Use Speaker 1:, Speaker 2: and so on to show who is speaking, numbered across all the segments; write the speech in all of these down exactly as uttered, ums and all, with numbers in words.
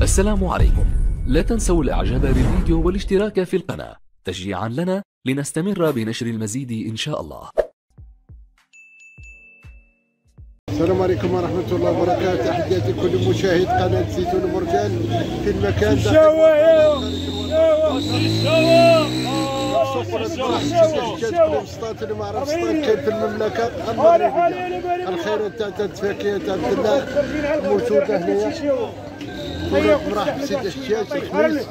Speaker 1: السلام عليكم. لا تنسوا الاعجاب بالفيديو والاشتراك في القناة تشجيعا لنا لنستمر بنشر المزيد ان شاء الله.
Speaker 2: السلام عليكم ورحمة الله وبركاته. تحياتي لكل مشاهد قناة زيتون مرجان في المكان اللي ما عرف كاين في المملكة المغربية. الخيرات تاع الفاكهة تاع الدلاع موجودة هنايا. مرحبا بسيدي الحجاج الخميس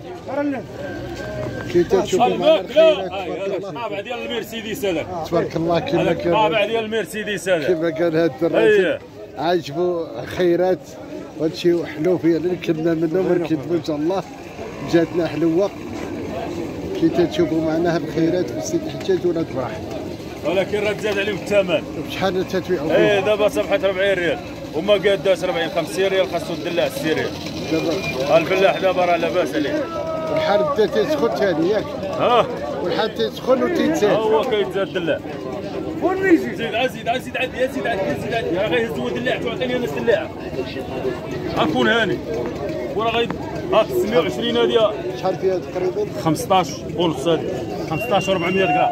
Speaker 2: كي تشوفوا معنا الخيرات تبارك الله.
Speaker 3: الطابع ديال المرسيدس هذاك
Speaker 2: تبارك الله كيما كان
Speaker 3: الطابع ديال المرسيدس هذاك
Speaker 2: كيما كان هذا الراجل عاجبو خيرات وهادشي حلو فيه اللي كنا منه ما نكذبوا ان شاء الله. جاتنا حلوه كي تشوفوا معنا هاد الخيرات في السيد الحجاج ولا تفرح،
Speaker 3: ولكن راه تزاد عليهم الثمن.
Speaker 2: بشحال تتبيعوا؟
Speaker 3: ايه دابا صبحت أربعين ريال وما قاداش أربعين خمسين ريال خاصو الدلاع ستين ريال.
Speaker 2: دابا
Speaker 3: الفلاح دابا راه لاباس عليه.
Speaker 2: الحال بدا تيسخن ثاني ياك؟
Speaker 3: ها
Speaker 2: والحال تيسخن وتيتزاد.
Speaker 3: هو كيتزاد الدلاع. وين يجي؟ زيد زيد زيد عندي يا زيد عندي زيد عندي راه غيهز هو الدلاع تعطيني انا الدلاع. غنكون هاني وراه غي ها تسعمية وعشرين هادي
Speaker 2: شحال فيها تقريبا؟
Speaker 3: خمسطاش ونص هادي خمسطاش وأربعمية غرام.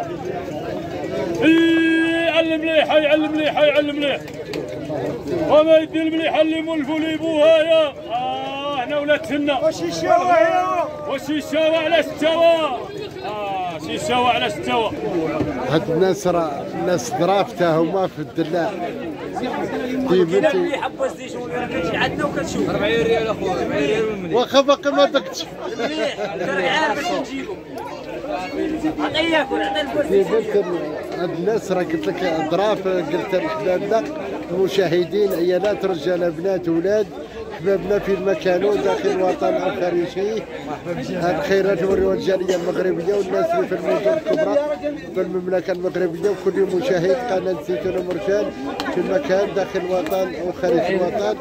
Speaker 3: اي علم مليح يعلم مليح يعلم مليح وما يدي المليحه اللي مولفوا لي بوها يا اه حنا ولاد تهنا.
Speaker 4: واش الشاوى يا
Speaker 3: واش الشاوى على استوى؟ اه شي الشاوى على استوى.
Speaker 2: هاد الناس راه الناس ظراف تا هما في الدلاع ديما
Speaker 5: اللي حبوا الزيتون راه كيجي عندنا وكتشوف أربعين ريال اخويا أربعين ريال والمليح
Speaker 2: واخا باقي ما دقتش
Speaker 5: مليح راك عارف باش نجيبو عطيك وعطي
Speaker 2: ديما هاد الناس راه قلت لك ظراف. قلت لحبابنا المشاهدين عيالات رجال بنات ولاد احبابنا في المكان داخل الوطن او خارجه. هاد الخيرات نوريوها الجاليه المغربيه والناس اللي في المدن الكبرى في المملكه المغربيه وكل مشاهد قناه زيتون مرجان في المكان داخل الوطن او خارج الوطن.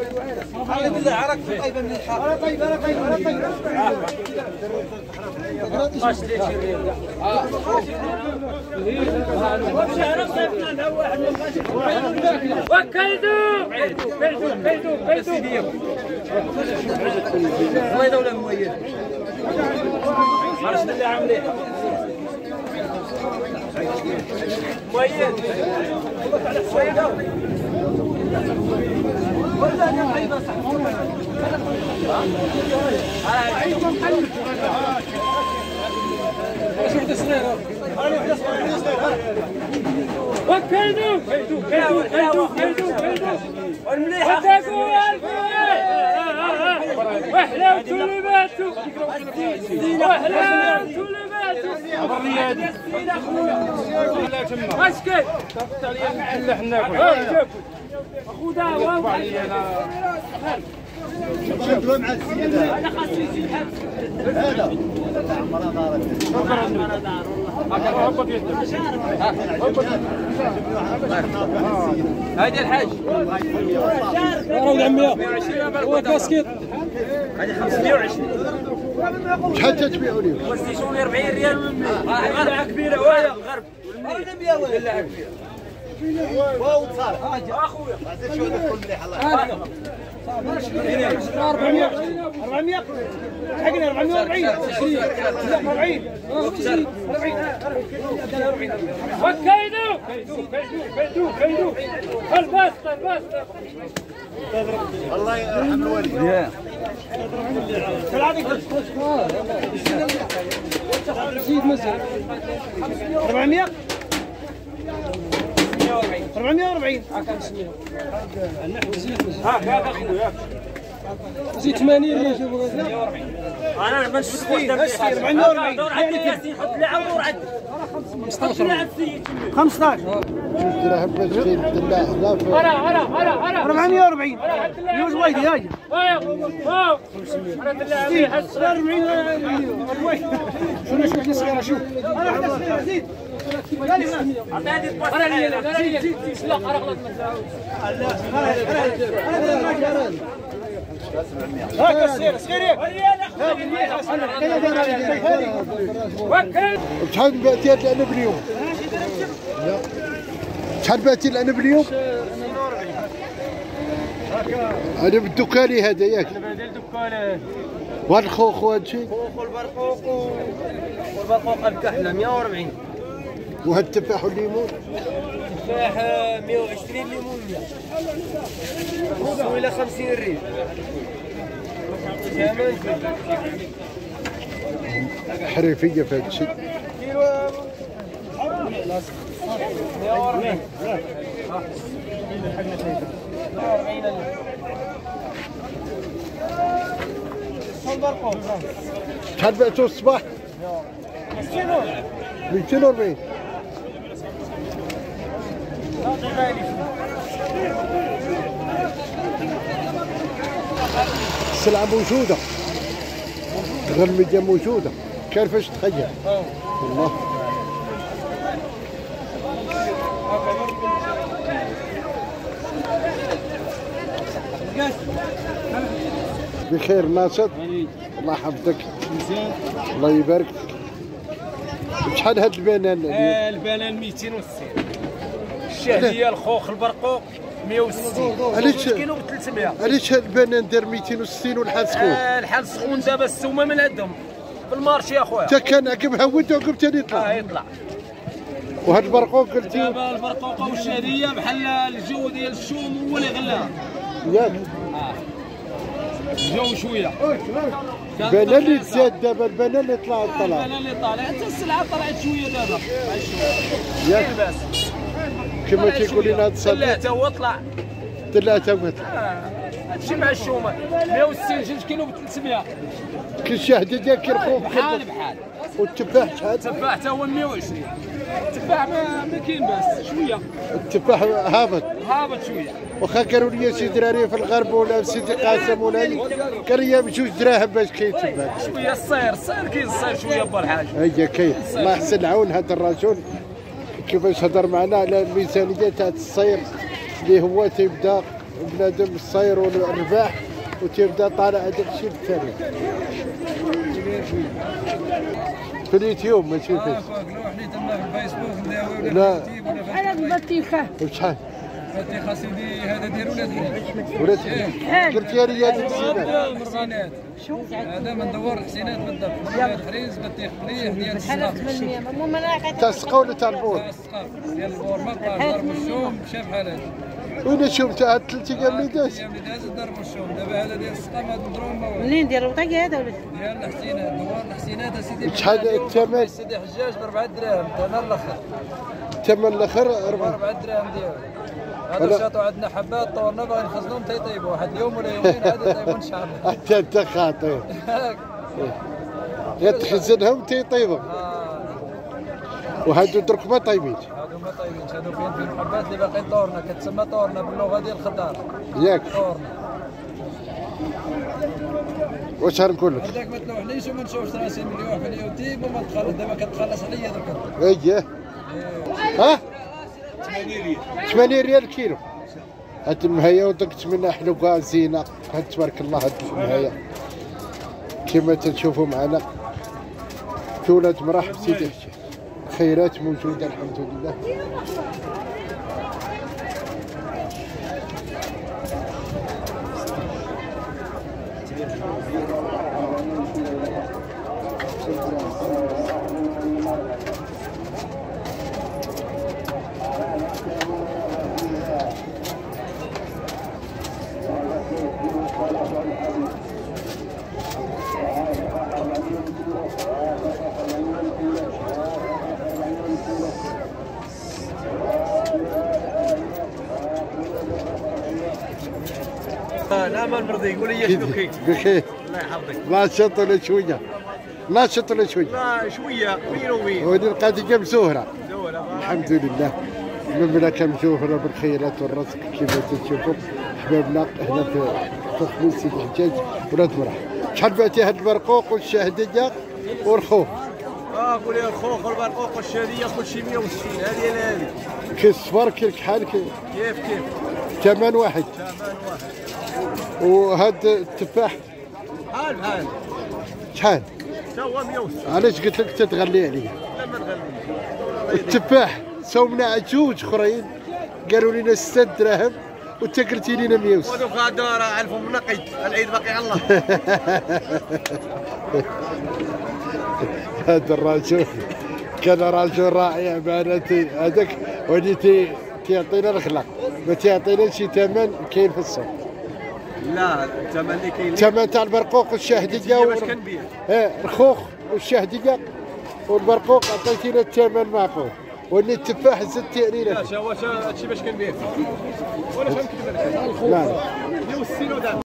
Speaker 5: وكلتو كلتو كلتو كلتو الله يدول المؤيد عرفت اللي عامل مؤيد وكلتو كلتو كلتو كلتو كلتو كلتو والمليحة وحلاوتو اللي ماتو وحلاوتو اللي ماتو واش كاين؟ صافط عليا محل حنا ناكل اخويا واو
Speaker 2: شوفوا مع السيدة
Speaker 5: انا خاصني نزيد
Speaker 2: هذا
Speaker 5: هادي الحاج
Speaker 4: راهو عمية هو كاسكيت
Speaker 5: هادي خمسمية وعشرين
Speaker 2: شحال تتبيعوا لهم؟
Speaker 5: والزيتون أربعين ريال والمليح كبيرة وهي غرب والمليح كبيرة واو صار اخويا عزيز شو هذا كل مليح الله
Speaker 4: أربعمية أربعمية حقنا أربعمية وأربعين أربعين أربعين
Speaker 5: وكيدو كيدو كيدو كيدو الباس الباس
Speaker 2: الله يرحم الوالد.
Speaker 4: زيد مزيد أربعمية أربعمية وأربعين
Speaker 5: هاك هاك اخويا
Speaker 4: زيد ثمانين اللي نشوفوا
Speaker 5: انا ما نشوفش
Speaker 4: أربعمية وأربعين
Speaker 5: دور عندي ياسين حط لي على دور عندي خمسطاش لي على السيد
Speaker 4: خمسطاش
Speaker 2: درهم باش كاين الدلاع هنا في
Speaker 5: ارا ارا ارا ارا
Speaker 4: أربعمية وأربعين يوز وايد هاجي
Speaker 5: واو انا بالله عليك
Speaker 4: أربعين شنو شوف لي صغيره شوف انا زيد
Speaker 5: عطيني الباص انا زيد زيد زيد لا ارا غلط
Speaker 4: هاك السير صغيرين
Speaker 5: وكل
Speaker 2: شحال بعتي العنب اليوم؟ شحال بعتي العنب اليوم؟ هذا بالدكاني هذا ياك؟
Speaker 3: هذا الدكاني
Speaker 5: ولا
Speaker 2: وهاد الخوخ وهاد الشيء
Speaker 5: خوخ والبرقوق والبرقوق الكحله مية وأربعين.
Speaker 2: وهاد التفاح والليمون
Speaker 5: تفاح مية وعشرين، ليمون مية. السويله خمسين ريال. ثمن
Speaker 2: حريفيه في هاد الشيء.
Speaker 5: كيلو مية وأربعين. البرقوق
Speaker 2: شحال بعتو الصباح؟ مئتين وأربعين. السلعة موجودة، الغلميديا موجودة، كيفاش تخيل؟ والله بخير ناشط، الله يحفظك، الله يبارك فيك. شحال هاد البنان؟
Speaker 5: آه البنان مئتين وستين. الشهديه الخوخ البرقوق مية وستين.
Speaker 2: علاش
Speaker 5: كيلو ب ثلاثمية؟
Speaker 2: علاش هاد البنان دار مئتين وستين والحال سخون؟
Speaker 5: آه الحال سخون دابا السومه من عندهم في المارشي اخويا.
Speaker 2: انت كان عقب هود وعقب ثاني يطلع.
Speaker 5: اه يطلع.
Speaker 2: وهاد البرقوق قلتي
Speaker 5: دابا البرقوقه والشهديه بحال الجو ديال الشوم هو اللي غلاها.
Speaker 2: ياك
Speaker 5: الجو شويه.
Speaker 2: البنان اللي تزاد دابا، البنان اللي طلع طلع.
Speaker 5: البنان اللي طالع، حتى السلعه طلعت شويه دابا.
Speaker 2: ياك
Speaker 5: لاباس.
Speaker 2: كما تيقول لنا هاد الصديق
Speaker 5: ثلاثه هو طلع.
Speaker 2: ثلاثة وطلع.
Speaker 5: آه، هادشي مع الشومه مية وستين جوج كيلو ب ثلاثمية.
Speaker 2: كل شهد ديال كيرخوف
Speaker 5: بحال بحال.
Speaker 2: والتفاح شحال؟
Speaker 5: التفاح حتى هو مية وعشرين. التفاح ما ما كاين باس شويه.
Speaker 2: التفاح هابط.
Speaker 5: هابط شويه.
Speaker 2: واخا قالوا لي سي دراري في الغرب ولا في سيدي قاسم ولا هادي، قال لي بجوج دراهم باش كيتباع.
Speaker 5: شويه الصير الصير كاين الصير شويه با الحاج.
Speaker 2: هيا كاين، الله يحسن العون هذا الرجل كيفاش هضر معنا على الميزانيه تاع الصير اللي هو تيبدا بنادم الصير والرباح وتيبدا طالع هذاك الشيء بالثاني. في اليوتيوب ماشي في الفيسبوك.
Speaker 6: حنا تما في الفيسبوك نداويو
Speaker 2: لا
Speaker 7: انا البطيخه
Speaker 2: وشحال؟
Speaker 6: بطيخه سيدي هذا ديال ولاد حنين.
Speaker 2: ولات قلت يا ريال السينات.
Speaker 6: الحسينات هذا من دوار الحسينات بالضبط. ولاد حريز بطيخ مليح ديال السقاف.
Speaker 7: ثمانمية مو مناقه
Speaker 2: تاع السقا ولا تاع البور؟
Speaker 6: تاع السقاف ديال البور ما بقاش ضرب الشوم مشى بحال هذا.
Speaker 2: وين شوف تاع ثلاث ايام اللي داز؟
Speaker 6: الايام اللي دازت ضربوا الشوم. دابا هذا ديال السقاف هذا مضروب ما والو.
Speaker 7: منين ديال الوطاقه هذا ولا
Speaker 6: ديال الحسينات دوار الحسينات سيدي.
Speaker 2: شحال الثمن؟
Speaker 6: سيدي حجاج ب أربعة دراهم ثمن الاخر.
Speaker 2: الثمن الاخر أربعة.
Speaker 6: أربعة دراهم ديالو. هذا شاطوا عندنا حبات طورنا باغي نخزنوهم تيطيبوا واحد اليوم ولا يومين عاد يطيبوا ان شاء الله.
Speaker 2: انت انت خاطر يا تخزنهم تيطيبوا وهادو درك ما طيبين.
Speaker 6: هادو ما طيبينش هادو فين فين حبات اللي باقيين طورنا كتسمى طورنا باللغه ديال الخضار.
Speaker 2: ياك
Speaker 6: طورنا.
Speaker 2: واش غنقول لك؟
Speaker 6: هذاك ما تلوحنيش وما نشوفش راسي مليوح في اليوتيوب وما تخلص دابا كتخلص عليا درك.
Speaker 2: اييه ها ثمانين ريال الكيلو. هاد المهيا ودقت منها حلوقه زينه، هاد تبارك الله هاد المهيا كما تنشوفوا معنا في ولاد مرحب سيدي حجاج. خيرات موجوده الحمد لله.
Speaker 5: لا ما المرضي يقول لي شنو كاين.
Speaker 2: بخير
Speaker 5: الله يحفظك.
Speaker 2: ناشط ولا شويه؟ ناشط ولا شويه؟
Speaker 5: لا شويه وين وين.
Speaker 2: ودي القضيه مزهره
Speaker 5: زوله
Speaker 2: الحمد لله. المملكه مزهره بالخيرات والرزق كما تشوفوا احبابنا هنا في في خميس سيدي الحجاج ولاد مرحب. شحال بعتي هاد البرقوق والشهديه والخوخ؟
Speaker 5: اه قول لي الخوخ والبرقوق والشهديه كل شيء مية وستين. هذه انا هذه
Speaker 2: كي الصفر كي الكحال كي
Speaker 5: كيف كيف
Speaker 2: ثمن واحد.
Speaker 5: ثمن واحد.
Speaker 2: وهاد التفاح
Speaker 5: بحال بحال
Speaker 2: شحال؟
Speaker 5: تا هو مية وستين.
Speaker 2: علاش قلت لك تتغلي عليه؟
Speaker 5: لا ما نغليش.
Speaker 2: التفاح سومنا جوج اخرين قالوا لنا ستة دراهم وانت قلتي لينا مية وستين.
Speaker 5: ودوك غادو راه عرفوا منقي العيد باقي على الله.
Speaker 2: هذا الرجل كان رجل رائع معناتي هذاك وليتي تيعطينا الخلق ما تيعطينا شي ثمن كاين في السوق.
Speaker 5: لا الثمن اللي كاين
Speaker 2: الثمن تاع البرقوق والشهديه
Speaker 5: واش كنبيع
Speaker 2: اه الخوخ والشهديه والبرقوق عطيتينا الثمن معقول واللي التفاح زدتي علينا.
Speaker 5: لا هو هادشي باش كنبيع ولا فهمت كيفاش
Speaker 2: لا